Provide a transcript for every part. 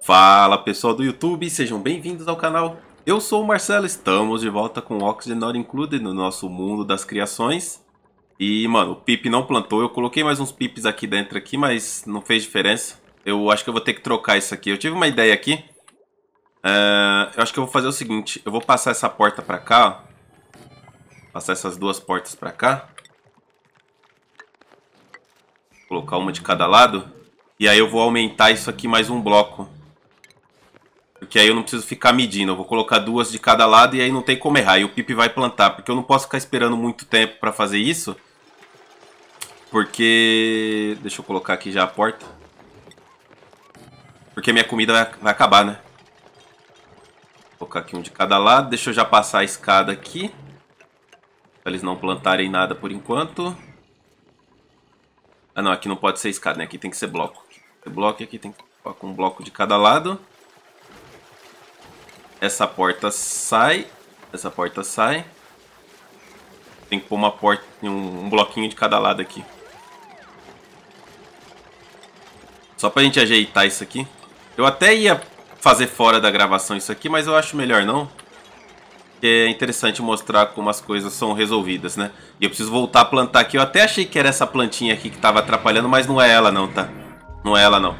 Fala pessoal do YouTube, sejam bem-vindos ao canal. Eu sou o Marcelo, estamos de volta com Oxygen Not Included no nosso mundo das criações. E mano, o Pip não plantou, eu coloquei mais uns Pips aqui dentro aqui, mas não fez diferença. Eu acho que eu vou ter que trocar isso aqui. Eu tive uma ideia aqui. Eu acho que eu vou fazer o seguinte, eu vou passar essa porta pra cá, ó. Passar essas duas portas pra cá. Colocar uma de cada lado. E aí eu vou aumentar isso aqui mais um bloco. Porque aí eu não preciso ficar medindo. Eu vou colocar duas de cada lado e aí não tem como errar. E o Pip vai plantar. Porque eu não posso ficar esperando muito tempo pra fazer isso. Porque... Deixa eu colocar aqui já a porta. Porque minha comida vai acabar, né? Vou colocar aqui um de cada lado. Deixa eu já passar a escada aqui. Pra eles não plantarem nada por enquanto. Ah não, aqui não pode ser escada, né? Aqui tem que ser bloco. Bloco e aqui tem que colocar um bloco de cada lado. Essa porta sai. Essa porta sai. Tem que pôr uma porta, um bloquinho de cada lado aqui. Só pra gente ajeitar isso aqui. Eu até ia fazer fora da gravação isso aqui, mas eu acho melhor não. Porque é interessante mostrar como as coisas são resolvidas, né? E eu preciso voltar a plantar aqui. Eu até achei que era essa plantinha aqui que tava atrapalhando, mas não é ela não, tá? Não é ela não.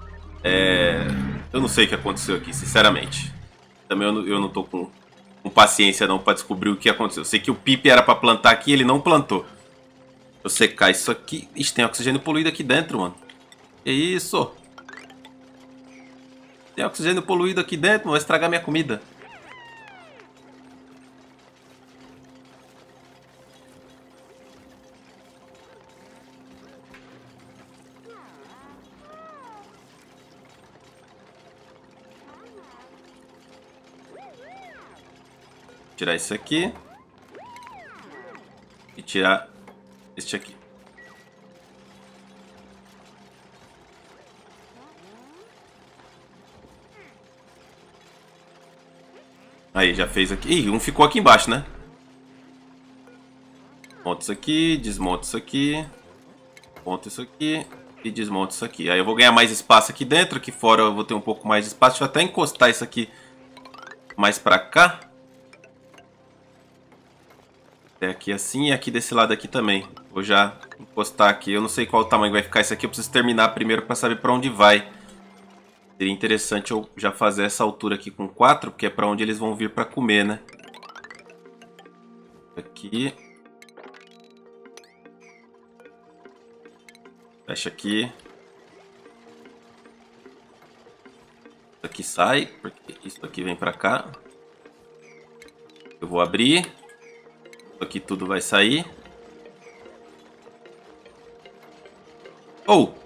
Eu não sei o que aconteceu aqui, sinceramente. Também eu não tô com paciência não pra descobrir o que aconteceu. Eu sei que o Pip era pra plantar aqui e ele não plantou. Eu secar isso aqui. Ixi, tem oxigênio poluído aqui dentro, mano. Que isso? Tem oxigênio poluído aqui dentro, vai estragar minha comida. Tirar isso aqui. E tirar este aqui. Aí, já fez aqui. Ih, um ficou aqui embaixo, né? Monta isso aqui, desmonta isso aqui. Monta isso aqui e desmonta isso aqui. Aí eu vou ganhar mais espaço aqui dentro. Aqui fora eu vou ter um pouco mais de espaço. Deixa eu até encostar isso aqui mais pra cá. Até aqui assim e aqui desse lado aqui também. Vou já encostar aqui. Eu não sei qual o tamanho vai ficar isso aqui. Eu preciso terminar primeiro para saber para onde vai. Seria interessante eu já fazer essa altura aqui com 4, porque é para onde eles vão vir para comer, né? Aqui. Fecha aqui. Isso aqui sai, porque isso aqui vem para cá. Eu vou abrir. Aqui tudo vai sair. Oh! O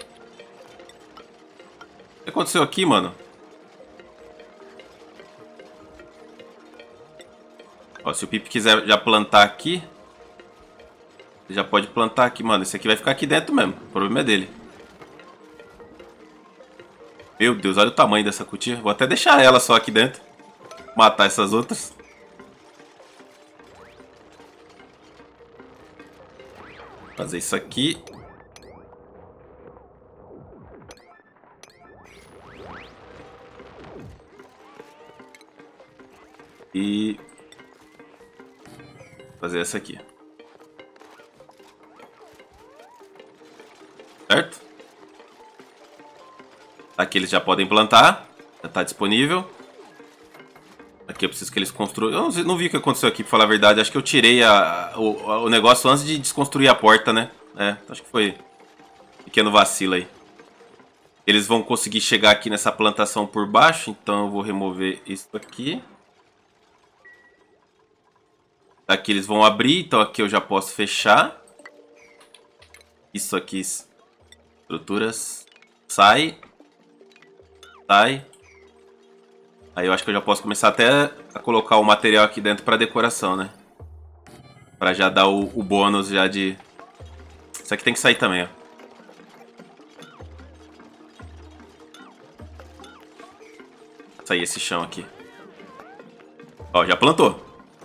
que aconteceu aqui, mano? Ó, se o Pip quiser já plantar aqui, ele já pode plantar aqui, mano. Esse aqui vai ficar aqui dentro mesmo. O problema é dele. Meu Deus, olha o tamanho dessa cutia. Vou até deixar ela só aqui dentro. Matar essas outras. Fazer isso aqui. E fazer essa aqui. Certo? Aqui eles já podem plantar. Já está disponível. Aqui eu preciso que eles construam. Eu não vi o que aconteceu aqui, pra falar a verdade. Acho que eu tirei o negócio antes de desconstruir a porta, né? Acho que foi um pequeno vacilo aí. Eles vão conseguir chegar aqui nessa plantação por baixo. Então eu vou remover isso aqui. Aqui eles vão abrir. Então aqui eu já posso fechar. Isso aqui. Estruturas. Sai. Sai. Aí eu acho que eu já posso começar até a colocar o material aqui dentro para decoração, né? Para já dar o bônus já de... Isso aqui tem que sair também, ó. Sair esse chão aqui. Ó, já plantou.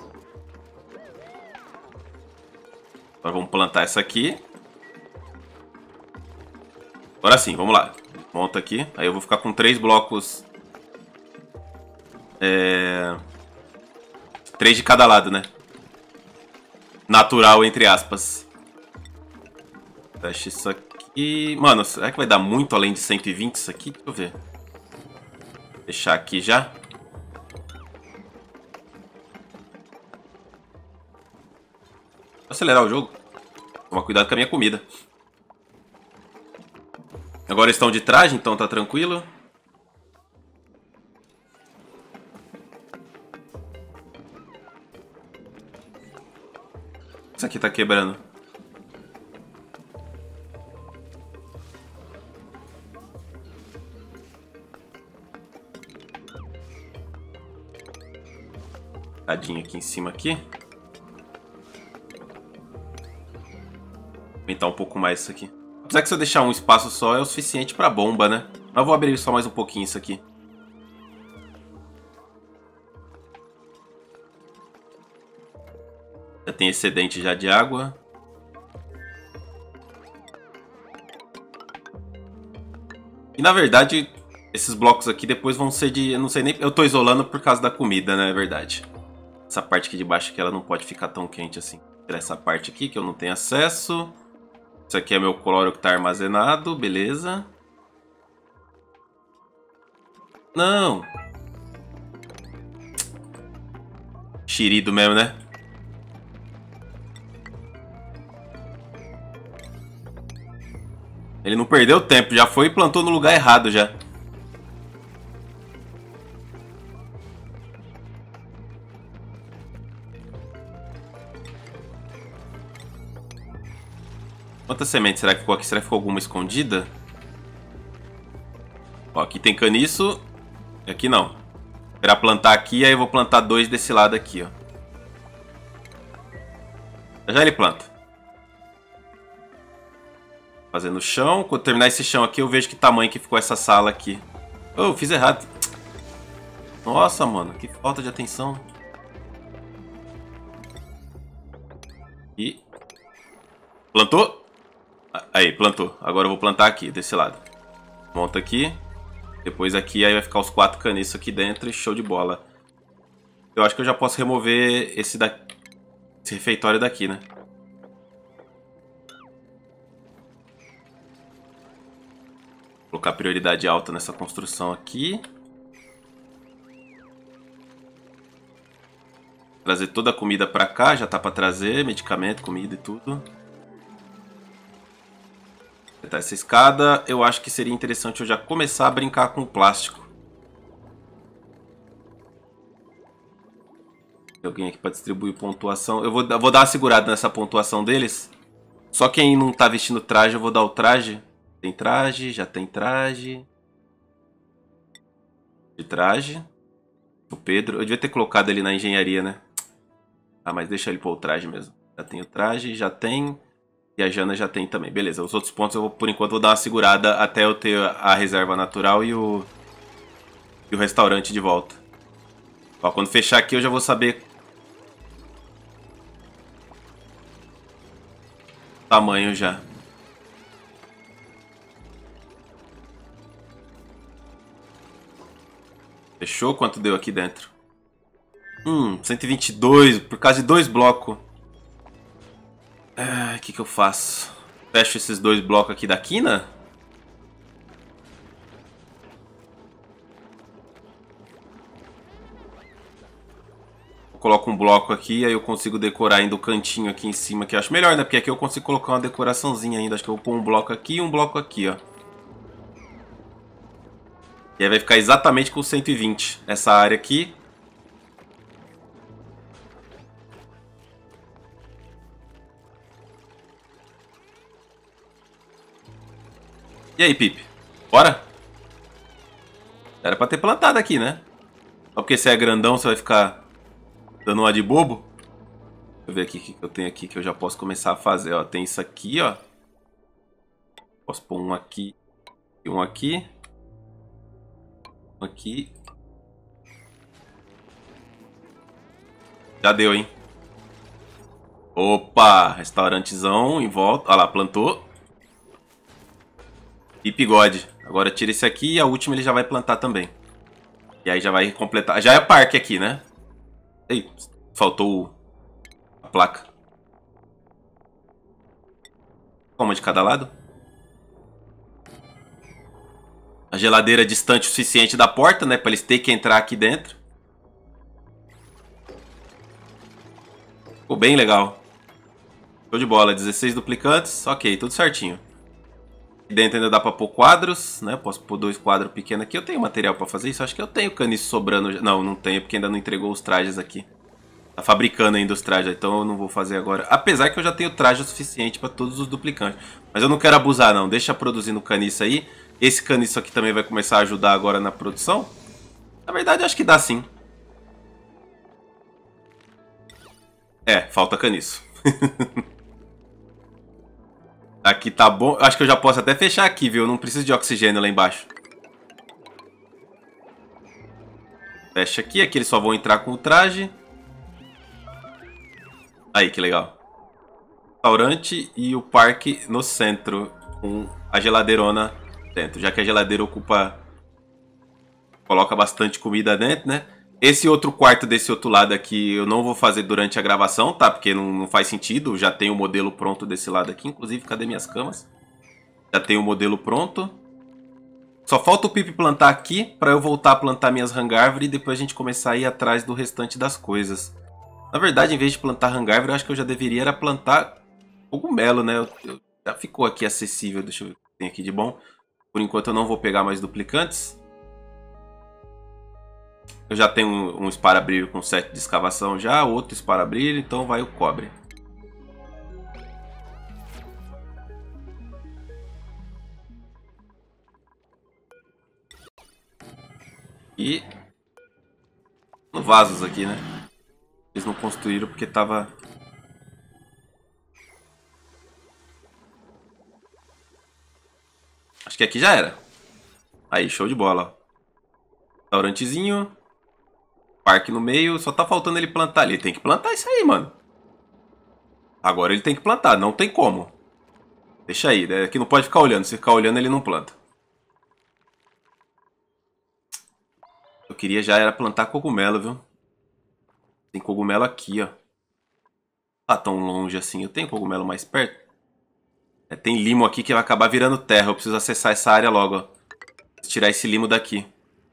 Agora vamos plantar essa aqui. Agora sim, vamos lá. Monta aqui. Aí eu vou ficar com 3 blocos 3 de cada lado, né? Natural, entre aspas. Fecha isso aqui. Mano, será que vai dar muito além de 120 isso aqui? Deixa eu ver. Fechar aqui já. Vou acelerar o jogo. Tomar cuidado com a minha comida. Agora estão de traje, então tá tranquilo. Isso aqui tá quebrando. Tadinho aqui em cima aqui. Aumentar um pouco mais isso aqui. Apesar que se eu deixar um espaço só é o suficiente pra bomba, né? Mas eu vou abrir só mais um pouquinho isso aqui. Já tem excedente já de água. E na verdade, esses blocos aqui depois vão ser de... Eu não sei nem... Eu tô isolando por causa da comida, né? É verdade. Essa parte aqui de baixo aqui, ela não pode ficar tão quente assim. Vou tirar essa parte aqui que eu não tenho acesso. Isso aqui é meu cloro que tá armazenado. Beleza. Não. Xerido mesmo, né? Ele não perdeu tempo, já foi e plantou no lugar errado já. Quantas sementes será que ficou aqui? Será que ficou alguma escondida? Ó, aqui tem caniço. E aqui não. Esperar plantar aqui, aí eu vou plantar 2 desse lado aqui, ó. Já ele planta. Fazendo o chão. Quando terminar esse chão aqui, eu vejo que tamanho que ficou essa sala aqui. Oh, fiz errado. Nossa, mano. Que falta de atenção. E... Plantou? Aí, plantou. Agora eu vou plantar aqui, desse lado. Monta aqui. Depois aqui, aí vai ficar os 4 caniços aqui dentro e show de bola. Eu acho que eu já posso remover esse refeitório daqui, né? Colocar prioridade alta nessa construção aqui. Trazer toda a comida pra cá, já tá pra trazer. Medicamento, comida e tudo. Apertar essa escada. Eu acho que seria interessante eu já começar a brincar com o plástico. Tem alguém aqui pra distribuir pontuação. Eu vou dar uma segurada nessa pontuação deles. Só quem não tá vestindo traje, eu vou dar o traje. Tem traje, já tem traje. De traje. O Pedro. Eu devia ter colocado ele na engenharia, né? Ah, mas deixa ele pôr o traje mesmo. Já tem o traje, já tem. E a Jana já tem também. Beleza, os outros pontos eu, por enquanto, vou dar uma segurada até eu ter a reserva natural e o restaurante de volta. Ó, quando fechar aqui eu já vou saber o tamanho já. Fechou? Quanto deu aqui dentro? 122, por causa de 2 blocos. O que eu faço? Fecho esses 2 blocos aqui da quina? Coloco um bloco aqui, aí eu consigo decorar ainda o cantinho aqui em cima, que eu acho melhor, né? Porque aqui eu consigo colocar uma decoraçãozinha ainda. Acho que eu vou pôr um bloco aqui e um bloco aqui, ó. E aí vai ficar exatamente com 120 essa área aqui. E aí, Pipe? Bora? Era pra ter plantado aqui, né? Só porque você é grandão, você vai ficar dando uma de bobo. Deixa eu ver aqui o que eu tenho aqui que eu já posso começar a fazer. Ó, tem isso aqui, ó. Posso pôr um aqui e um aqui. Um aqui. Já deu, hein? Opa! Restaurantezão em volta. Olha lá, plantou. E bigode. Agora tira esse aqui e a última ele já vai plantar também. E aí já vai completar. Já é parque aqui, né? Ei, faltou a placa. Uma de cada lado. A geladeira distante o suficiente da porta, né? Pra eles terem que entrar aqui dentro. Ficou bem legal. Show de bola. 16 duplicantes. Ok, tudo certinho. Aqui dentro ainda dá pra pôr quadros, né? Posso pôr 2 quadros pequenos aqui. Eu tenho material pra fazer isso? Acho que eu tenho caniço sobrando. Não, não tenho, porque ainda não entregou os trajes aqui. Tá fabricando ainda os trajes, então eu não vou fazer agora. Apesar que eu já tenho traje o suficiente pra todos os duplicantes. Mas eu não quero abusar, não. Deixa produzindo caniço aí. Esse caniço aqui também vai começar a ajudar agora na produção. Na verdade, acho que dá sim. É, falta caniço. Aqui tá bom. Acho que eu já posso até fechar aqui, viu? Eu não preciso de oxigênio lá embaixo. Fecha aqui. Aqui eles só vão entrar com o traje. Aí, que legal. Restaurante e o parque no centro. Com a geladeirona dentro. Já que a geladeira ocupa... Coloca bastante comida dentro, né? Esse outro quarto desse outro lado aqui eu não vou fazer durante a gravação, tá? Porque não faz sentido. Já tem o modelo pronto desse lado aqui. Inclusive, cadê minhas camas? Já tem o modelo pronto. Só falta o Pipe plantar aqui pra eu voltar a plantar minhas hangárvores e depois a gente começar a ir atrás do restante das coisas. Na verdade, em vez de plantar hangárvore, eu acho que eu já deveria era plantar cogumelo, né? Já ficou aqui acessível. Deixa eu ver o que tem aqui de bom. Por enquanto eu não vou pegar mais duplicantes. Eu já tenho um espara-brilho com 7 de escavação já, outro espara-brilho, então vai o cobre. E no vasos aqui, né? Eles não construíram porque tava... Acho que aqui já era. Aí, show de bola. Restaurantezinho. Parque no meio. Só tá faltando ele plantar ali. Tem que plantar isso aí, mano. Agora ele tem que plantar. Não tem como. Deixa aí. Né? Aqui não pode ficar olhando. Se ficar olhando, ele não planta. Eu queria já era plantar cogumelo, viu? Tem cogumelo aqui, ó. Tá tão longe assim. Eu tenho cogumelo mais perto. É, tem limo aqui que vai acabar virando terra. Eu preciso acessar essa área logo, ó. Tirar esse limo daqui.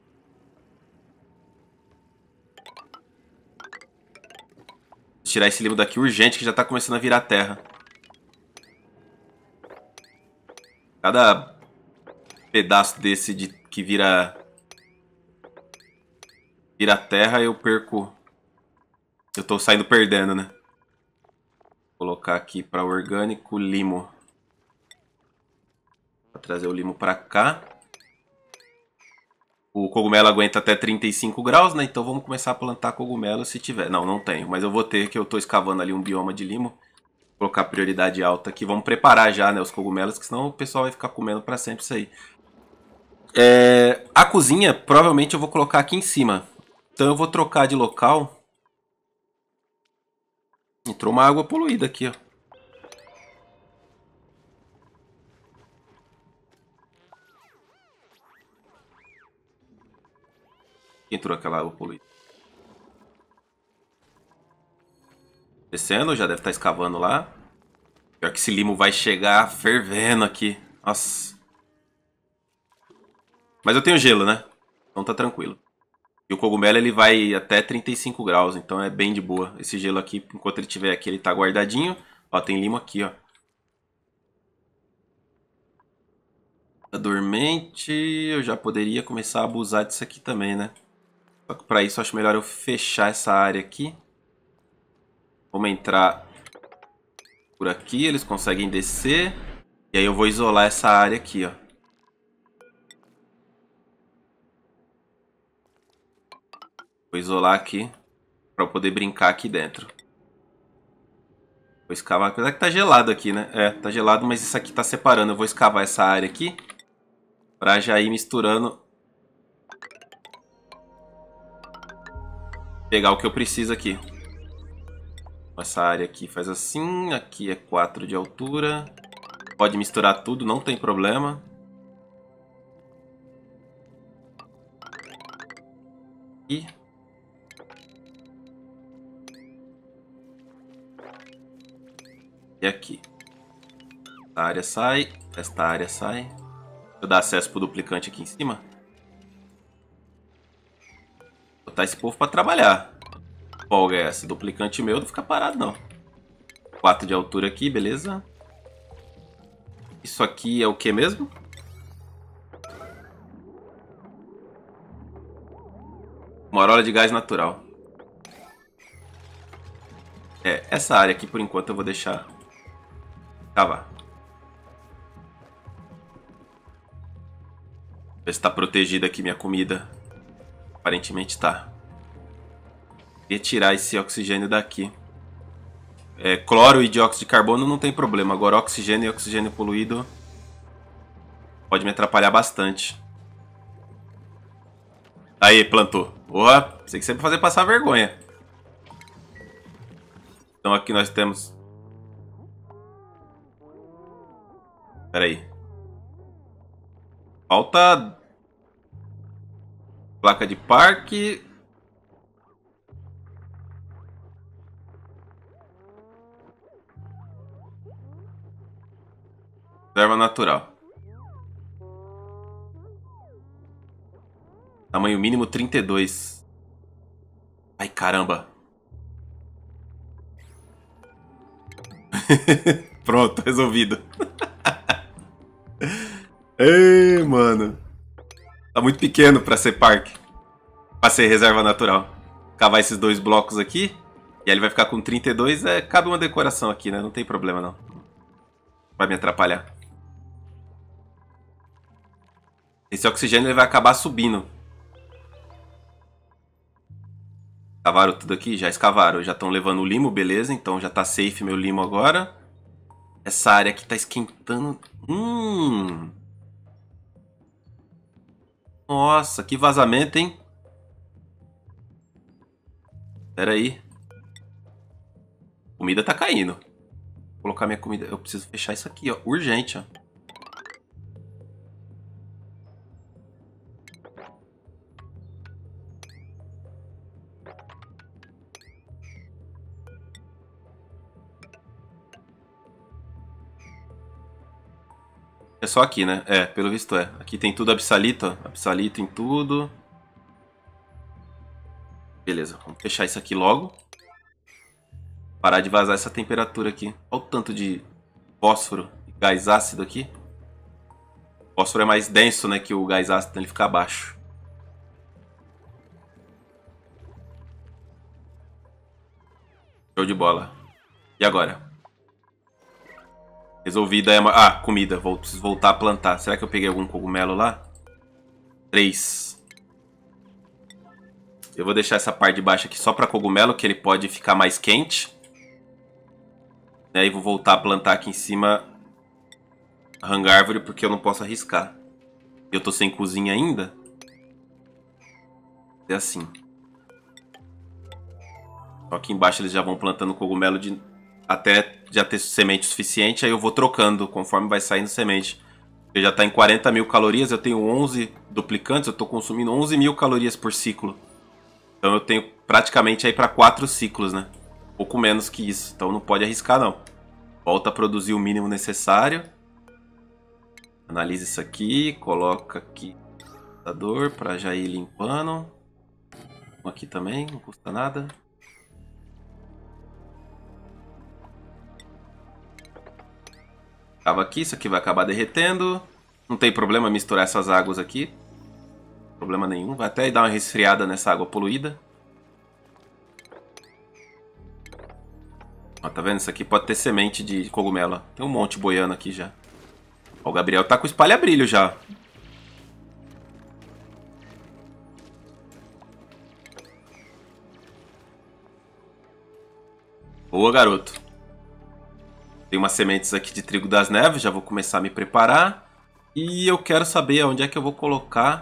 Tirar esse limo daqui urgente que já tá começando a virar terra. Cada pedaço desse que vira terra eu perco. Eu tô saindo perdendo, né? Vou colocar aqui para orgânico limo. Vou trazer o limo para cá. O cogumelo aguenta até 35 graus, né? Então vamos começar a plantar cogumelo se tiver. Não, não tenho. Mas eu vou ter, que eu tô escavando ali um bioma de limo. Vou colocar prioridade alta aqui. Vamos preparar já, né, os cogumelos, que senão o pessoal vai ficar comendo para sempre isso aí. A cozinha, provavelmente eu vou colocar aqui em cima. Então eu vou trocar de local. Entrou uma água poluída aqui, ó. Entrou aquela água poluída. Descendo, já deve estar escavando lá. Pior que esse limo vai chegar fervendo aqui. Nossa. Mas eu tenho gelo, né? Então tá tranquilo. E o cogumelo ele vai até 35 graus, então é bem de boa. Esse gelo aqui, enquanto ele estiver aqui, ele tá guardadinho. Ó, tem limo aqui, ó. Tá dormente. Eu já poderia começar a abusar disso aqui também, né? Só que pra isso eu acho melhor eu fechar essa área aqui. Vamos entrar por aqui, eles conseguem descer. E aí eu vou isolar essa área aqui, ó. Vou isolar aqui para eu poder brincar aqui dentro. Vou escavar, apesar que tá gelado aqui, né? É, tá gelado, mas isso aqui tá separando. Eu vou escavar essa área aqui para já ir misturando. Pegar o que eu preciso aqui. Essa área aqui faz assim, aqui é 4 de altura. Pode misturar tudo, não tem problema. aqui. E aqui. Esta área sai. Esta área sai. Deixa eu dar acesso pro duplicante aqui em cima. Vou botar esse povo pra trabalhar. Folga é essa? Duplicante meu não fica parado, não. 4 de altura aqui, beleza. Isso aqui é o que mesmo? Morola de gás natural. É, essa área aqui por enquanto eu vou deixar cavar. Ver se tá protegida aqui minha comida. Aparentemente tá. Queria tirar esse oxigênio daqui. É, cloro e dióxido de carbono não tem problema. Agora oxigênio e oxigênio poluído pode me atrapalhar bastante. Aí, plantou. Porra, pensei que você ia fazer passar vergonha. Então aqui nós temos... Pera aí. Falta... Placa de parque... Reserva natural. Tamanho mínimo 32. Ai, caramba. Pronto, resolvido. Ei, mano. Tá muito pequeno pra ser parque. Pra ser reserva natural. Cavar esses 2 blocos aqui. E aí ele vai ficar com 32. Cabe uma decoração aqui, né? Não tem problema, não. Vai me atrapalhar. Esse oxigênio ele vai acabar subindo. Escavaram tudo aqui? Já escavaram. Já estão levando o limo, beleza. Então já tá safe meu limo agora. Essa área aqui tá esquentando. Nossa, que vazamento, hein? Pera aí. Comida tá caindo. Vou colocar minha comida. Eu preciso fechar isso aqui, ó. Urgente, ó. É só aqui, né? É, pelo visto é. Aqui tem tudo absalito, ó. Absalito em tudo. Beleza, vamos fechar isso aqui logo. Parar de vazar essa temperatura aqui. Olha o tanto de fósforo e gás ácido aqui. O fósforo é mais denso, né, que o gás ácido, então ele fica abaixo. Show de bola. E agora? Resolvida é uma... Ah, comida. Preciso voltar a plantar. Será que eu peguei algum cogumelo lá? 3. Eu vou deixar essa parte de baixo aqui só para cogumelo, que ele pode ficar mais quente. E aí vou voltar a plantar aqui em cima hangárvore, porque eu não posso arriscar. Eu tô sem cozinha ainda. É assim. Só aqui embaixo eles já vão plantando cogumelo até já ter semente suficiente. Aí eu vou trocando conforme vai saindo semente. Porque já tá em 40 mil calorias. Eu tenho 11 duplicantes. Eu tô consumindo 11 mil calorias por ciclo. Então eu tenho praticamente aí para 4 ciclos, né? Pouco menos que isso. Então não pode arriscar, não. Volta a produzir o mínimo necessário. Analisa isso aqui. Coloca aqui o computador para já ir limpando. Um aqui também, não custa nada. Acaba aqui, isso aqui vai acabar derretendo. Não tem problema misturar essas águas aqui. Problema nenhum. Vai até dar uma resfriada nessa água poluída. Ó, tá vendo? Isso aqui pode ter semente de cogumelo. Tem um monte boiando aqui já. Ó, o Gabriel tá com espalha-brilho já. Boa, garoto. Tem umas sementes aqui de trigo das neves. Já vou começar a me preparar. E eu quero saber onde é que eu vou colocar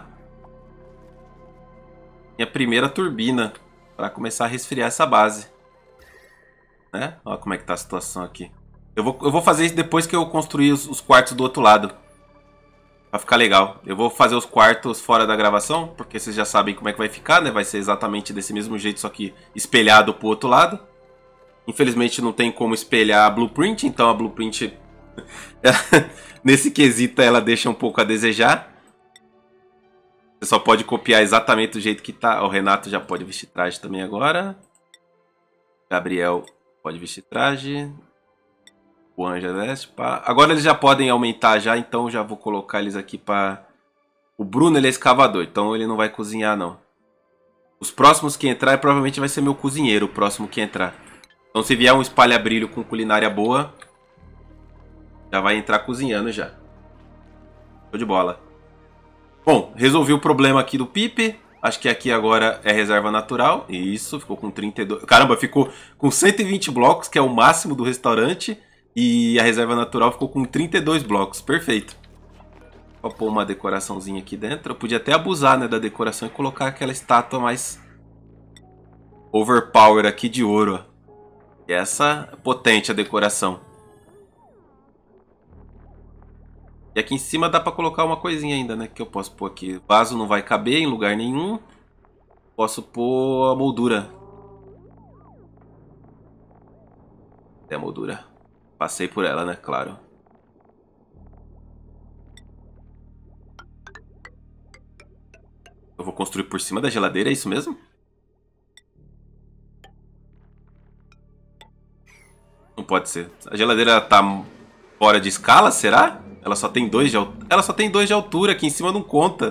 minha primeira turbina para começar a resfriar essa base. Né? Olha como é que tá a situação aqui. Eu vou fazer isso depois que eu construir os quartos do outro lado. Pra ficar legal. Eu vou fazer os quartos fora da gravação, porque vocês já sabem como é que vai ficar, né? Vai ser exatamente desse mesmo jeito, só que espelhado pro outro lado. Infelizmente não tem como espelhar a blueprint, então a blueprint, nesse quesito, ela deixa um pouco a desejar. Você só pode copiar exatamente do jeito que tá. O Renato já pode vestir traje também agora. Gabriel pode vestir traje. O Anja veste. Pá. Agora eles já podem aumentar já, então já vou colocar eles aqui para... O Bruno, ele é escavador, então ele não vai cozinhar não. Os próximos que entrar provavelmente vai ser meu cozinheiro, o próximo que entrar. Então se vier um espalha-brilho com culinária boa, já vai entrar cozinhando já. Show de bola. Bom, resolvi o problema aqui do Pipe. Acho que aqui agora é reserva natural. Isso, ficou com 32... Caramba, ficou com 120 blocos, que é o máximo do restaurante. E a reserva natural ficou com 32 blocos. Perfeito. Vou pôr uma decoraçãozinha aqui dentro. Eu podia até abusar, né, da decoração e colocar aquela estátua mais overpower aqui de ouro. E essa é potente a decoração. E aqui em cima dá pra colocar uma coisinha ainda, né? Que eu posso pôr aqui. O vaso não vai caber em lugar nenhum. Posso pôr a moldura. É a moldura. Passei por ela, né? Claro. Eu vou construir por cima da geladeira, é isso mesmo? Não pode ser. A geladeira tá fora de escala, será? Ela só tem 2 de altura. Ela só tem 2 de altura, aqui em cima não conta.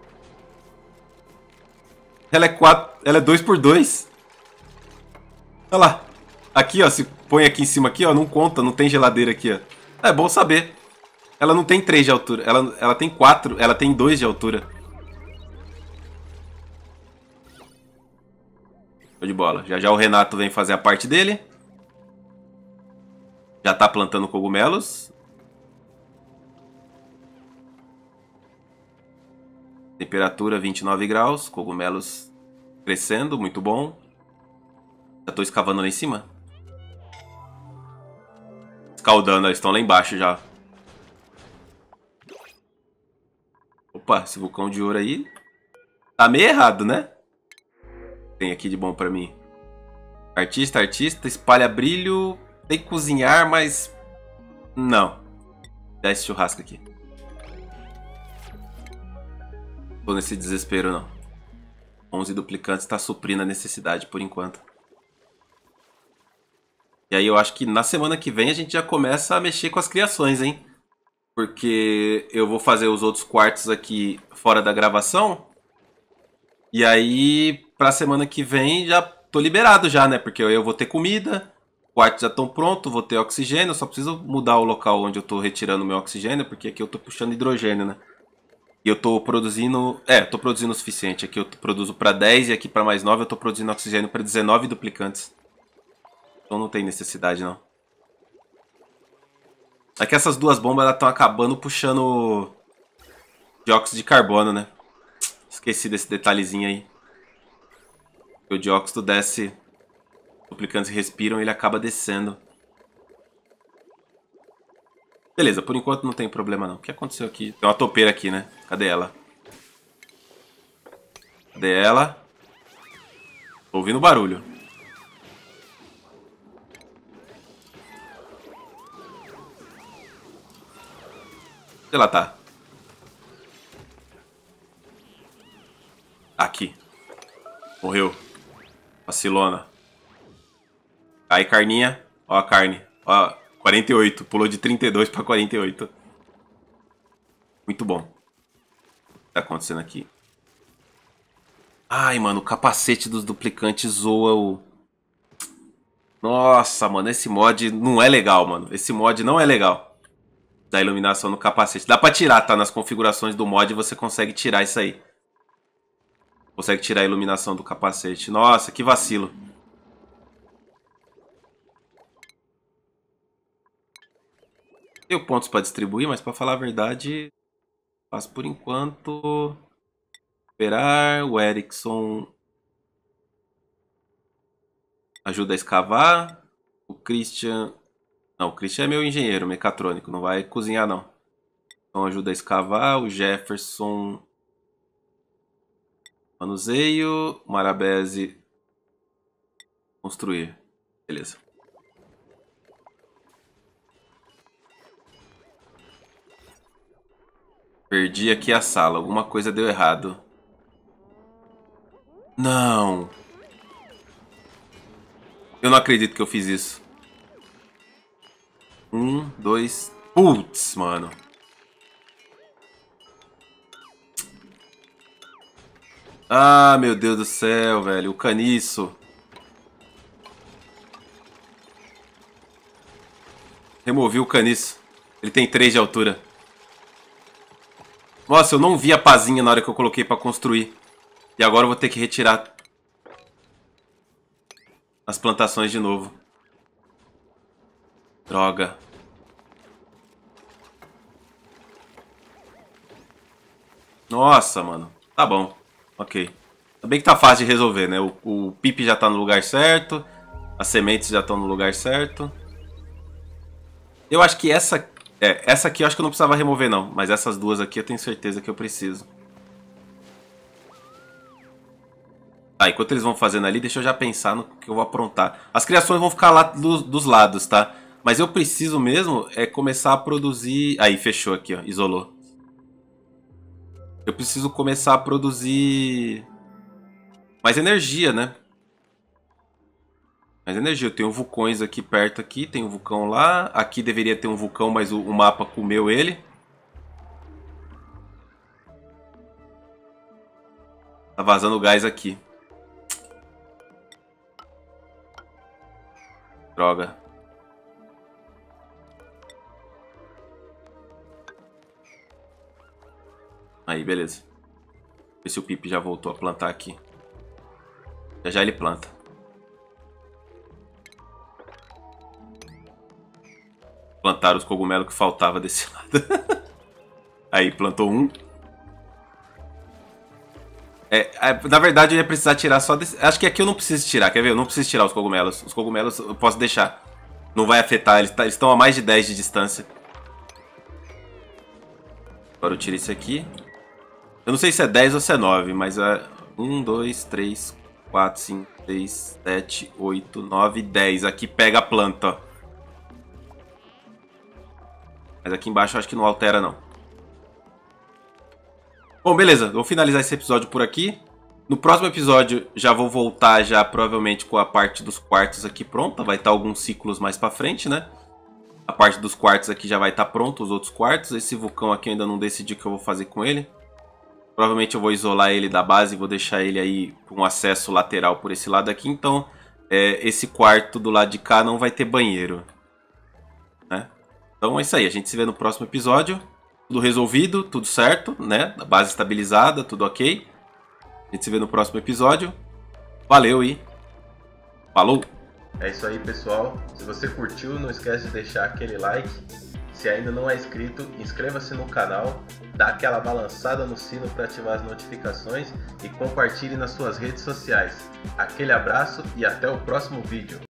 Ela é 4. Ela é 2 por 2. Olha lá. Aqui, ó, se põe aqui em cima aqui, ó, não conta, não tem geladeira aqui, ó. É bom saber. Ela não tem 3 de altura. Ela tem 4, ela tem 2 de altura. Show de bola. Já já o Renato vem fazer a parte dele. Já tá plantando cogumelos. Temperatura 29 graus. Cogumelos crescendo, muito bom. Já tô escavando lá em cima. Escaldando, eles estão lá embaixo já. Opa, esse vulcão de ouro aí tá meio errado, né? Tem aqui de bom pra mim. Artista, espalha brilho. Tem que cozinhar, mas... Não. Dá esse churrasco aqui. Tô nesse desespero, não. 11 duplicantes tá suprindo a necessidade por enquanto. E aí eu acho que na semana que vem a gente já começa a mexer com as criações, hein? Porque eu vou fazer os outros quartos aqui fora da gravação. E aí, pra semana que vem, já tô liberado já, né? Porque eu vou ter comida, quartos já estão prontos, vou ter oxigênio. Eu só preciso mudar o local onde eu tô retirando o meu oxigênio, porque aqui eu tô puxando hidrogênio, né? E eu tô produzindo... tô produzindo o suficiente. Aqui eu produzo pra 10 e aqui pra mais 9 eu tô produzindo oxigênio pra 19 duplicantes. Então não tem necessidade, não. É que essas duas bombas elas estão acabando puxando dióxido de carbono, né? Esqueci desse detalhezinho aí. O dióxido desce, duplicantes respiram e ele acaba descendo. Beleza, por enquanto não tem problema não. O que aconteceu aqui? Tem uma topeira aqui, né? Cadê ela? Cadê ela? Tô ouvindo barulho. Onde ela tá? Aqui. Morreu. Vacilona. Aí, carninha. Ó a carne. Ó, 48. Pulou de 32 pra 48. Muito bom. O que tá acontecendo aqui? Ai, mano, o capacete dos duplicantes zoa o... Nossa, mano, esse mod não é legal, mano. Esse mod não é legal. Da iluminação no capacete. Dá pra tirar, tá? Nas configurações do mod você consegue tirar isso aí. Consegue tirar a iluminação do capacete. Nossa, que vacilo. Tenho pontos pra distribuir, mas pra falar a verdade... Faço por enquanto... Esperar. O Erickson... Ajuda a escavar. O Christian... Não, o Christian é meu engenheiro mecatrônico. Não vai cozinhar, não. Então ajuda a escavar. O Jefferson... manuseio. Marabese... construir. Beleza. Perdi aqui a sala. Alguma coisa deu errado. Não. Eu não acredito que eu fiz isso. 1, 2... Putz, mano. Ah, meu Deus do céu, velho. O caniço. Removi o caniço. Ele tem 3 de altura. Nossa, eu não vi a pazinha na hora que eu coloquei pra construir. E agora eu vou ter que retirar as plantações de novo. Droga. Nossa, mano. Tá bom. Ok. Ainda bem que tá fácil de resolver, né? O Pipe já tá no lugar certo. As sementes já estão no lugar certo. Eu acho que essa aqui eu acho que eu não precisava remover não. Mas essas duas aqui eu tenho certeza que eu preciso. Tá, enquanto eles vão fazendo ali, deixa eu já pensar no que eu vou aprontar. As criações vão ficar lá dos lados, tá? Mas eu preciso mesmo é começar a produzir... Aí, fechou aqui, ó. Isolou. Eu preciso começar a produzir mais energia, né? Mais energia. Eu tenho vulcões aqui perto aqui. Tem um vulcão lá. Aqui deveria ter um vulcão, mas o mapa comeu ele. Tá vazando gás aqui. Droga. Aí, beleza. Ver se o Pipe já voltou a plantar aqui. Já já ele planta. Plantaram os cogumelos que faltava desse lado. Aí, plantou um. Na verdade eu ia precisar tirar só desse... Acho que aqui eu não preciso tirar, quer ver? Eu não preciso tirar os cogumelos. Os cogumelos eu posso deixar. Não vai afetar, eles estão a mais de 10 de distância. Agora eu tiro esse aqui. Eu não sei se é 10 ou se é 9, mas é 1, 2, 3, 4, 5, 6, 7, 8, 9, 10. Aqui pega a planta, ó. Mas aqui embaixo eu acho que não altera, não. Bom, beleza. Vou finalizar esse episódio por aqui. No próximo episódio já vou voltar já provavelmente com a parte dos quartos aqui pronta. Vai estar alguns ciclos mais pra frente, né? A parte dos quartos aqui já vai estar pronto, os outros quartos. Esse vulcão aqui eu ainda não decidi o que eu vou fazer com ele. Provavelmente eu vou isolar ele da base e vou deixar ele aí com acesso lateral por esse lado aqui. Então, esse quarto do lado de cá não vai ter banheiro, né? Então é isso aí. A gente se vê no próximo episódio. Tudo resolvido, tudo certo, né? A base estabilizada, tudo ok. A gente se vê no próximo episódio. Valeu e falou! É isso aí, pessoal. Se você curtiu, não esquece de deixar aquele like. Se ainda não é inscrito, inscreva-se no canal, dá aquela balançada no sino para ativar as notificações e compartilhe nas suas redes sociais. Aquele abraço e até o próximo vídeo.